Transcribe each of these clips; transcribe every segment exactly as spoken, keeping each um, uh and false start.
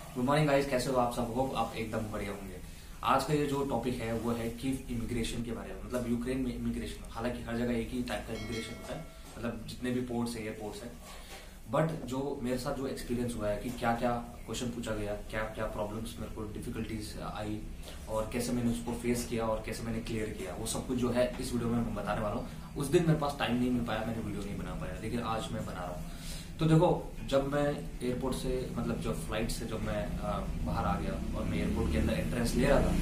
Good morning guys, कैसे हो आप सब? होप आप एकदम बढ़िया होंगे। आज का ये जो टॉपिक है वो है कि इमिग्रेशन के बारे में, मतलब यूक्रेन में इमिग्रेशन। हालांकि हर जगह एक ही टाइप का इमिग्रेशन होता है, मतलब जितने भी पोर्ट्स है एयरपोर्ट्स है। बट जो मेरे साथ जो एक्सपीरियंस हुआ है कि क्या क्या क्वेश्चन पूछा गया, क्या क्या प्रॉब्लम्स मेरे को डिफिकल्टीज आई और कैसे मैंने उसको फेस किया और कैसे मैंने क्लियर किया, वो सब कुछ जो है इस वीडियो में मैं बताने वाला हूँ। उस दिन मेरे पास टाइम नहीं मिल पाया, मैंने वीडियो नहीं बना पाया, लेकिन आज मैं बना रहा हूँ। तो देखो, जब मैं एयरपोर्ट से, मतलब जब फ्लाइट से जब मैं आ, बाहर आ गया और मैं एयरपोर्ट के अंदर एंट्रेंस ले रहा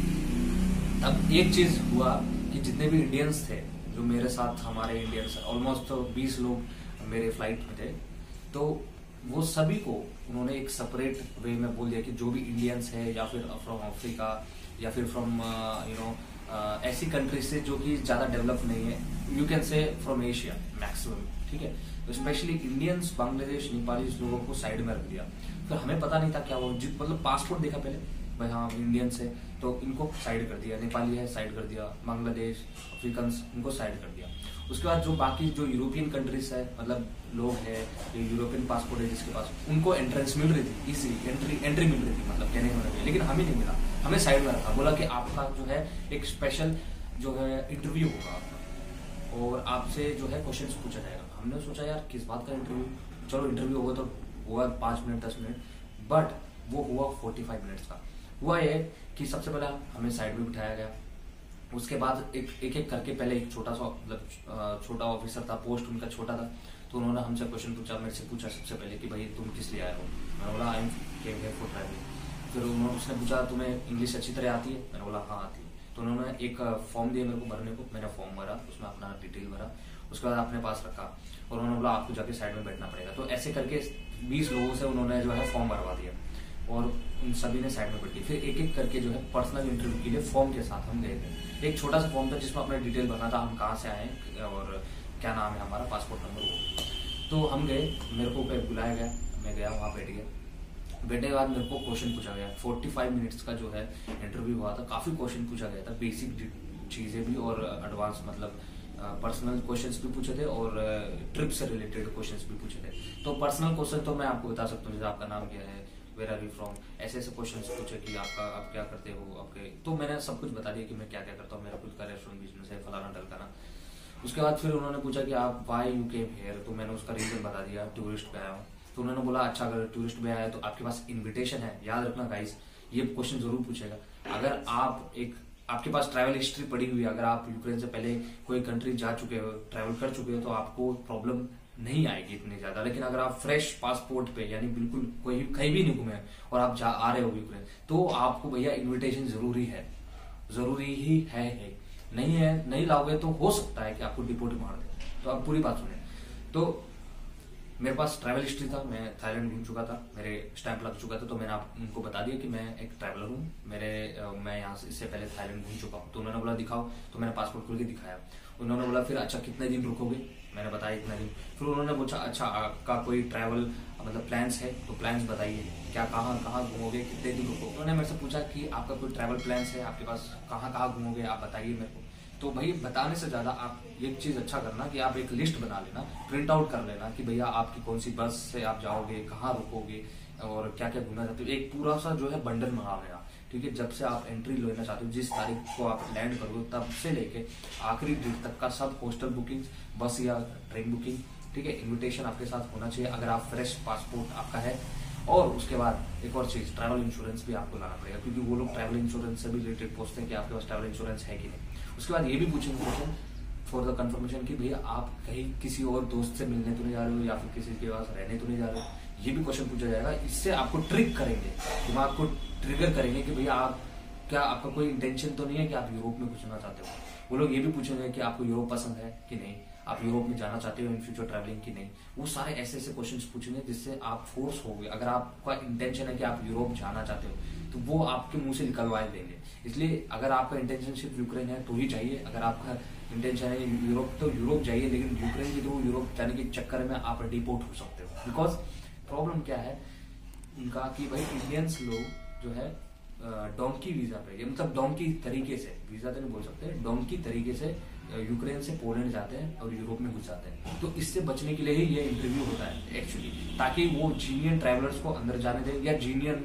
था, तब एक चीज हुआ कि जितने भी इंडियंस थे जो मेरे साथ, हमारे इंडियंस ऑलमोस्ट तो बीस लोग मेरे फ्लाइट में थे, तो वो सभी को उन्होंने एक सेपरेट वे में बोल दिया कि जो भी इंडियंस है या फिर फ्रॉम अफ्रीका या फिर फ्रॉम यू नो ऐसी कंट्री से जो कि ज्यादा डेवलप नहीं है, you can say from Asia maximum, ठीक है। तो स्पेशली इंडियंस, बांग्लादेश, नेपाली लोगों को साइड में रख दिया। फिर हमें पता नहीं था क्या वो, मतलब पासपोर्ट देखा पहले, भाई हाँ इंडियंस है तो इनको साइड कर दिया, नेपाली है साइड कर दिया, बांग्लादेश, अफ्रीकन्स इनको साइड कर दिया। उसके बाद जो बाकी जो यूरोपियन कंट्रीज है, मतलब लोग है जो यूरोपियन पासपोर्ट है जिसके पास, उनको एंट्रेंस मिल रही थी, इजी एंट्री एंट्री मिल रही थी, मतलब कहने का, लेकिन हमें नहीं मिला। हमें साइड में रखा, बोला कि आपका जो है एक स्पेशल जो है इंटरव्यू होगा आपका और आपसे जो है क्वेश्चंस पूछा जाएगा। हमने सोचा यार किस बात का इंटरव्यू, चलो इंटरव्यू होगा तो हुआ पांच मिनट दस मिनट, बट वो हुआ फोर्टी फाइव मिनट्स का। हुआ ये कि सबसे पहले हमें साइड में बिठाया गया, उसके बाद एक एक एक करके, पहले एक छोटा सा, मतलब छोटा ऑफिसर था, पोस्ट उनका छोटा था, तो उन्होंने हमसे क्वेश्चन पूछा, मेरे से पूछा सबसे पहले कि भाई तुम किस लिए आए हो। मैंने बोला I am came here for travelling. फिर उन्होंने उसने पूछा तुम्हें इंग्लिश अच्छी तरह आती है? मैंने बोला हाँ आती है। तो उन्होंने एक फॉर्म दिया मेरे को भरने को, मैंने फॉर्म भरा, उसमें अपना डिटेल भरा, उसके बाद अपने पास रखा और उन्होंने बोला आपको जाके साइड में बैठना पड़ेगा। तो ऐसे करके बीस लोगों से उन्होंने जो है फॉर्म भरवा दिया और उन सभी ने साइड में बैठी। फिर एक एक करके जो है पर्सनल इंटरव्यू के लिए फॉर्म के साथ हम गए थे। एक छोटा सा फॉर्म था जिसमें अपना डिटेल भरना था, हम कहाँ से आए और क्या नाम है हमारा, पासपोर्ट नंबर वो। तो हम गए, मेरे को बुलाया गया, मैं गया वहाँ बैठ गया। बैठने के बाद मेरे को क्वेश्चन पूछा गया, पैंतालीस मिनट्स का जो है इंटरव्यू हुआ था। काफी क्वेश्चन पूछा गया था, बेसिक चीजें भी और एडवांस, मतलब पर्सनल क्वेश्चंस भी पूछे थे और ट्रिप से रिलेटेड क्वेश्चंस भी पूछे थे। तो पर्सनल क्वेश्चन तो मैं आपको बता सकता हूँ, जैसे आपका नाम क्या है, वेयर आर यू फ्रॉम, ऐसे ऐसे क्वेश्चन पूछे कि आपका आप क्या करते हो आपके। तो मैंने सब कुछ बता दिया कि मैं क्या क्या करता हूँ, मेरा खुद का रेस्टोरेंट बिजनेस है, फलाना ढलकाना। उसके बाद फिर उन्होंने पूछा कि आप वाई यू केम हियर, तो मैंने उसका रीजन बता दिया, टूरिस्ट पे आया हूँ। तो उन्होंने बोला अच्छा अगर टूरिस्ट पे आया तो आपके पास इन्विटेशन है। याद रखना गाइस, ये क्वेश्चन जरूर पूछेगा। अगर आप एक, आपके पास ट्रैवल हिस्ट्री पड़ी हुई है, अगर आप यूक्रेन से पहले कोई कंट्री जा चुके हो, ट्रैवल कर चुके हो, तो आपको प्रॉब्लम नहीं आएगी इतनी ज्यादा। लेकिन अगर आप फ्रेश पासपोर्ट पे, यानी बिल्कुल कोई कहीं भी नहीं घूमे और आप जा आ रहे हो यूक्रेन, तो आपको भैया इन्विटेशन जरूरी है, जरूरी ही है, है। नहीं है, नहीं लाओगे तो हो सकता है कि आपको डिपोर्ट मार दे। तो आप पूरी बात सुने। तो मेरे पास ट्रैवल हिस्ट्री था, मैं थाईलैंड घूम चुका था, मेरे स्टैंप लग चुका था। तो मैंने आप उनको बता दिया कि मैं एक ट्रैवलर हूँ, मेरे मैं यहाँ से इससे पहले थाईलैंड घूम चुका हूँ। तो उन्होंने बोला दिखाओ, तो मैंने पासपोर्ट खोल के दिखाया। उन्होंने बोला फिर अच्छा कितने दिन रुकोगे, मैंने बताया इतना दिन। फिर उन्होंने पूछा अच्छा आपका कोई ट्रैवल मतलब प्लान्स है, तो प्लान्स बताइए, क्या कहाँ कहाँ घूमोगे, कितने दिन रुकोगे। उन्होंने मेरे से पूछा कि आपका कोई ट्रैवल प्लान्स है, आपके पास कहाँ कहाँ घूमोगे, आप बताइए मेरे को। तो भाई बताने से ज्यादा आप एक चीज अच्छा करना कि आप एक लिस्ट बना लेना, प्रिंट आउट कर लेना कि भैया आपकी कौन सी बस से आप जाओगे, कहाँ रुकोगे और क्या क्या घूमना चाहते हो। एक पूरा सा जो है बंडल मंगा लेना, ठीक है। जब से आप एंट्री लेना चाहते हो, जिस तारीख को आप लैंड करोगे, तब से लेके आखिरी डेट तक का सब होस्टल बुकिंग, बस या ट्रेन बुकिंग, ठीक है। इन्विटेशन आपके साथ होना चाहिए अगर आप फ्रेश पासपोर्ट आपका है। और उसके बाद एक और चीज, ट्रैवल इंश्योरेंस भी आपको लाना पड़ेगा, क्योंकि वो लोग ट्रैवल इंश्योरेंस से भी रिलेटेड पूछते हैं कि आपके पास ट्रैवल इंश्योरेंस है कि नहीं। उसके बाद ये भी पूछेंगे क्वेश्चन फॉर द कंफर्मेशन कि भैया आप कहीं किसी और दोस्त से मिलने तो नहीं जा रहे हो या फिर किसी के पास रहने तो नहीं जा रहे हो। ये भी क्वेश्चन पूछा जाएगा। इससे आपको ट्रिक करेंगे, दिमाग को ट्रिगर करेंगे कि भैया आप, क्या आपका कोई इंटेंशन तो नहीं है कि आप यूरोप में घुसना चाहते हो। वो लोग ये भी पूछेंगे कि आपको यूरोप पसंद है कि नहीं, आप यूरोप में जाना चाहते हो इन फ्यूचर ट्रैवलिंग की नहीं। वो सारे ऐसे ऐसे क्वेश्चंस पूछेंगे जिससे आप फोर्स हो गए। अगर आपका इंटेंशन है कि आप यूरोप जाना चाहते हो तो वो आपके मुंह से निकलवा देंगे। इसलिए अगर आपका इंटेंशन सिर्फ यूक्रेन है तो ही जाइए, अगर आपका इंटेंशन है यूरोप तो यूरोप जाइए, लेकिन यूक्रेन के थ्रू यूरोप जाने के चक्कर में आप डिपोर्ट हो सकते हो। बिकॉज प्रॉब्लम क्या है उनका कि भाई इंडियंस लोग जो है डोंकी वीजा पे, मतलब डोंकी तरीके से, वीजा तो नहीं बोल सकते, डोंकी तरीके से यूक्रेन से पोलैंड जाते हैं और यूरोप में घुस जाते हैं। तो इससे बचने के लिए ही ये इंटरव्यू होता है एक्चुअली, ताकि वो जीनियन ट्रैवलर्स को अंदर जाने दें या जीनियन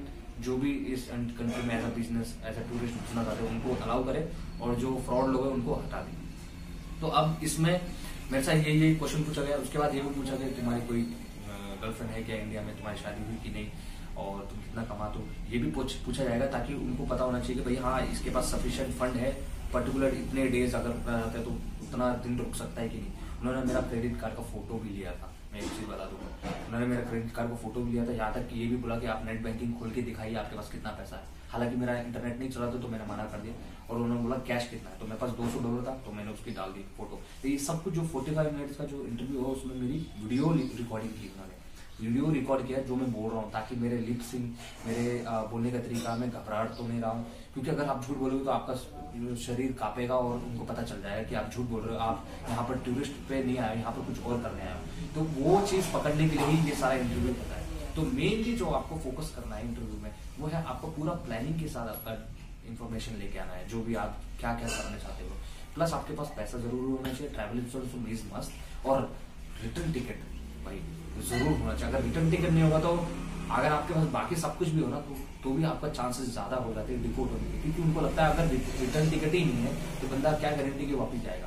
जो भी इस कंट्री में as a business as a tourist घुसना चाहते हैं उनको अलाउ करे और जो फ्रॉड लोग हैं उनको हटा दें। तो अब इसमें मेरे साथ यही यही क्वेश्चन पूछा गया। उसके बाद ये भी पूछा गया तुम्हारी कोई गर्लफ्रेंड है क्या इंडिया में, तुम्हारी शादी हुई कि नहीं और तुम कितना कमाते हो, ये भी पूछ, पूछा जाएगा ताकि उनको पता होना चाहिए कि भाई हाँ इसके पास सफिशिएंट फंड है, पर्टिकुलर इतने डेज अगर रुकना चाहता है तो उतना दिन रुक सकता है कि नहीं। उन्होंने मेरा क्रेडिट कार्ड का फोटो भी लिया था, मैं एक चीज बता दूंगा, उन्होंने मेरा क्रेडिट कार्ड का फोटो भी लिया था, यहाँ तक कि ये भी बोला कि आप नेट बैंकिंग खोल के दिखाइए आपके पास कितना पैसा है। हालांकि मेरा इंटरनेट नहीं चला था तो मैंने मना कर दिया और उन्होंने बोला कैश कितना है, तो मेरे पास दो सौ डॉलर था तो मैंने उसकी डाल दी फोटो। तो ये सब कुछ जो फोर्टी फाइव मिनट्स का जो इंटरव्यू हुआ उसमें मेरी वीडियो रिकॉर्डिंग की, उन्होंने वीडियो रिकॉर्ड किया जो मैं बोल रहा हूँ, ताकि मेरे लिप सिंग, मेरे आ, बोलने का तरीका, मैं घबराहट तो नहीं रहा हूँ, क्योंकि अगर आप झूठ बोलोगे तो आपका शरीर कांपेगा और उनको पता चल जाएगा कि आप झूठ बोल रहे हो, आप यहाँ पर टूरिस्ट पे नहीं आए, यहाँ पर कुछ और करने आए हो। तो वो चीज पकड़ने के लिए ही ये सारा इंटरव्यू होता है। तो मेनली जो आपको फोकस करना है इंटरव्यू में वो है आपको पूरा प्लानिंग के साथ आपका इन्फॉर्मेशन लेके आना है, जो भी आप क्या क्या करना चाहते हो। प्लस आपके पास पैसा जरूर होना चाहिए, ट्रैवल इंश्योरेंस इज मस्ट, और रिटर्न टिकट भाई जरूर होना चाहिए। अगर रिटर्न टिकट नहीं होगा तो अगर आपके पास बाकी सब कुछ भी हो ना तो, तो भी आपका चांसेस ज्यादा हो जाते हैं डिपोर्ट होने के, क्योंकि उनको लगता है अगर रिटर्न टिकट ही नहीं है तो बंदा क्या गारंटी कि वापस जाएगा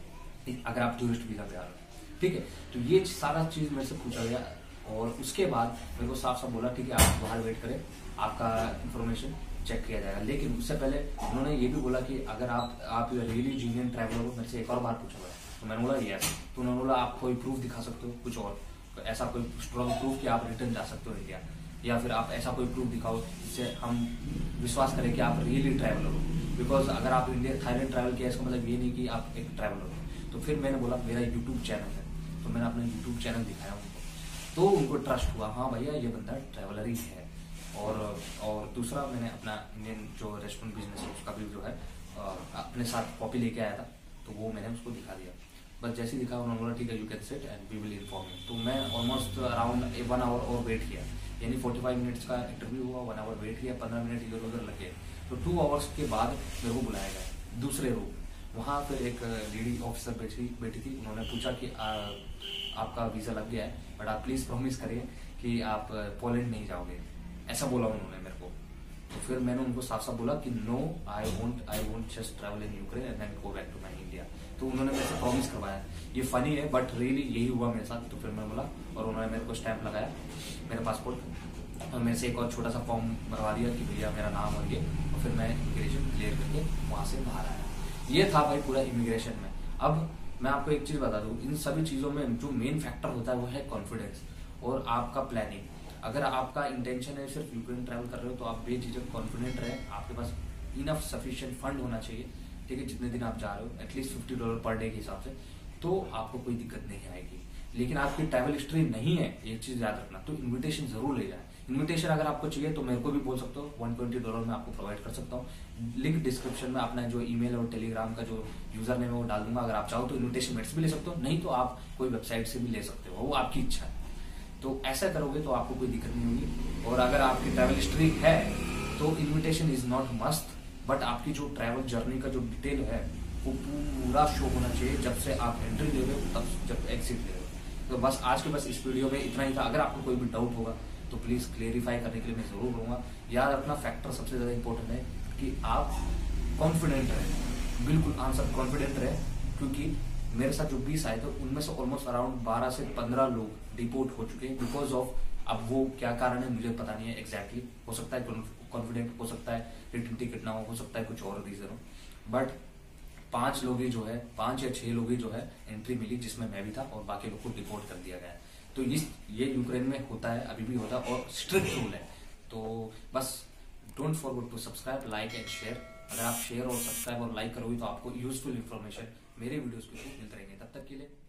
अगर आप टूरिस्ट वीजा पे आ रहे हो। ठीक है, तो ये सारा चीज मेरे से पूछा गया और उसके बाद मेरे को साफ साफ बोला ठीक है आप बाहर वेट करें, आपका इन्फॉर्मेशन चेक किया जाएगा। लेकिन उससे पहले उन्होंने ये भी बोला कि अगर आप आप रियली जीनियन ट्रैवलर हो, मेरे से एक और बार पूछा गया तो मैंने बोला यस। तो उन्होंने बोला आप कोई प्रूफ दिखा सकते हो कुछ और, तो ऐसा कोई स्ट्रॉन्ग प्रूफ कि आप रिटर्न जा सकते हो इंडिया, या फिर आप ऐसा कोई प्रूफ दिखाओ जिससे हम विश्वास करें कि आप रियली ट्रैवलर हो। बिकॉज अगर आप इंडिया थाईलैंड ट्रैवल किया इसका मतलब ये नहीं कि आप एक ट्रैवलर हो। तो फिर मैंने बोला मेरा यूट्यूब चैनल है, तो मैंने अपना यूट्यूब चैनल दिखाया उनको, तो उनको ट्रस्ट हुआ हाँ भैया ये बंदा ट्रैवलर ही है। और और दूसरा मैंने अपना इंडियन जो रेस्टोरेंट बिजनेस है उसका भी जो है अपने साथ कॉपी लेके आया था, तो वो मैंने उसको दिखा दिया। बस जैसे ही दिखा उन्होंने बोला ठीक है you can sit and we will inform you. तो मैं ऑलमोस्ट अराउंड वन आवर और वेट किया, यानी फोर्टी फाइव मिनट्स का इंटरव्यू हुआ, वन आवर वेट किया, पंद्रह मिनट इधर उधर लगे। तो टू आवर्स के बाद मेरे को बुलाया गया दूसरे रूम, वहाँ पर एक लेडी ऑफिसर बैठी बैठी थी। उन्होंने पूछा कि आ, आपका वीजा लग गया है बट आप प्लीज प्रॉमिस करिए कि आप पोलैंड नहीं जाओगे, ऐसा बोला उन्होंने मेरे को। तो फिर मैंने उनको साफ साफ बोला कि no I won't I won't just travel in Ukraine and then go back to my India. तो उन्होंने मेरे से प्रॉमिस करवाया, ये फनी है बट रियली यही हुआ मेरे साथ। तो फिर मैं बोला और उन्होंने मेरे को स्टैंप लगाया मेरे पासपोर्ट और मेरे से एक और छोटा सा फॉर्म भरवा दिया कि भैया मेरा नाम और ये, और फिर मैं इमिग्रेशन क्लियर करके वहां से बाहर आया। ये था भाई पूरा इमिग्रेशन में। अब मैं आपको एक चीज बता दूं, इन सभी चीजों में जो मेन फैक्टर होता है वो है कॉन्फिडेंस और आपका प्लानिंग। अगर आपका इंटेंशन है सिर्फ यूक्रेन ट्रैवल कर रहे हो तो आप बेझिझक कॉन्फिडेंट रहे, आपके पास इनफ सफिशिएंट फंड होना चाहिए। ठीक है, जितने दिन आप जा रहे हो at least fifty dollar per day के हिसाब से, तो आपको कोई दिक्कत नहीं आएगी। लेकिन आपकी ट्रैवल हिस्ट्री नहीं है, ये चीज याद रखना, तो इन्विटेशन जरूर ले जाए। इन्विटेशन अगर आपको चाहिए तो मेरे को भी बोल सकते हो, वन ट्वेंटी डॉलर में आपको प्रोवाइड कर सकता हूँ। लिंक डिस्क्रिप्शन में अपना जो ईमेल और टेलीग्राम का जो यूजर नेम है वो डाल दूंगा। अगर आप चाहो तो इन्विटेशन मेरे से भी ले सकते हो, नहीं तो आप कोई वेबसाइट से भी ले सकते हो, वो आपकी इच्छा है। तो ऐसा करोगे तो आपको कोई दिक्कत नहीं होगी। और अगर आपकी ट्रैवल हिस्ट्री है तो invitation is not must, but आपकी जो ट्रैवल जर्नी का जो डिटेल है वो पूरा शो होना चाहिए, जब से आप एंट्री ले रहे हो तब जब एग्जिट ले रहे हो। तो बस आज के बस इस वीडियो में इतना ही था। अगर आपको कोई भी डाउट होगा तो प्लीज क्लेरिफाई करने के लिए मैं जरूर रहूंगा। याद रखना फैक्टर सबसे ज्यादा इंपॉर्टेंट है कि आप कॉन्फिडेंट रहे, बिल्कुल आंसर कॉन्फिडेंट रहे, क्योंकि मेरे साथ जो बीस आए थे उनमें से ऑलमोस्ट अराउंड बारह से पंद्रह लोग डिपोर्ट हो चुके हैं बिकॉज ऑफ, अब वो क्या कारण है मुझे पता नहीं है एग्जैक्टली exactly. हो सकता है कॉन्फिडेंट, हो सकता है रिटर्न टिकट ना हो, हो सकता है कुछ और रीजन हो, बट पांच लोग ही जो है, पांच या छह लोग ही जो है एंट्री मिली, जिसमें मैं भी था, और बाकी लोग को डिपोर्ट कर दिया गया है। तो इस ये यूक्रेन में होता है, अभी भी होता है और स्ट्रिक्ट रूल है। तो बस don't forget to subscribe, like and share. अगर आप शेयर और सब्सक्राइब और लाइक करोगे तो आपको यूजफुल इन्फॉर्मेशन मेरे वीडियोस के थ्रू मिलते रहेंगे। तब तक के लिए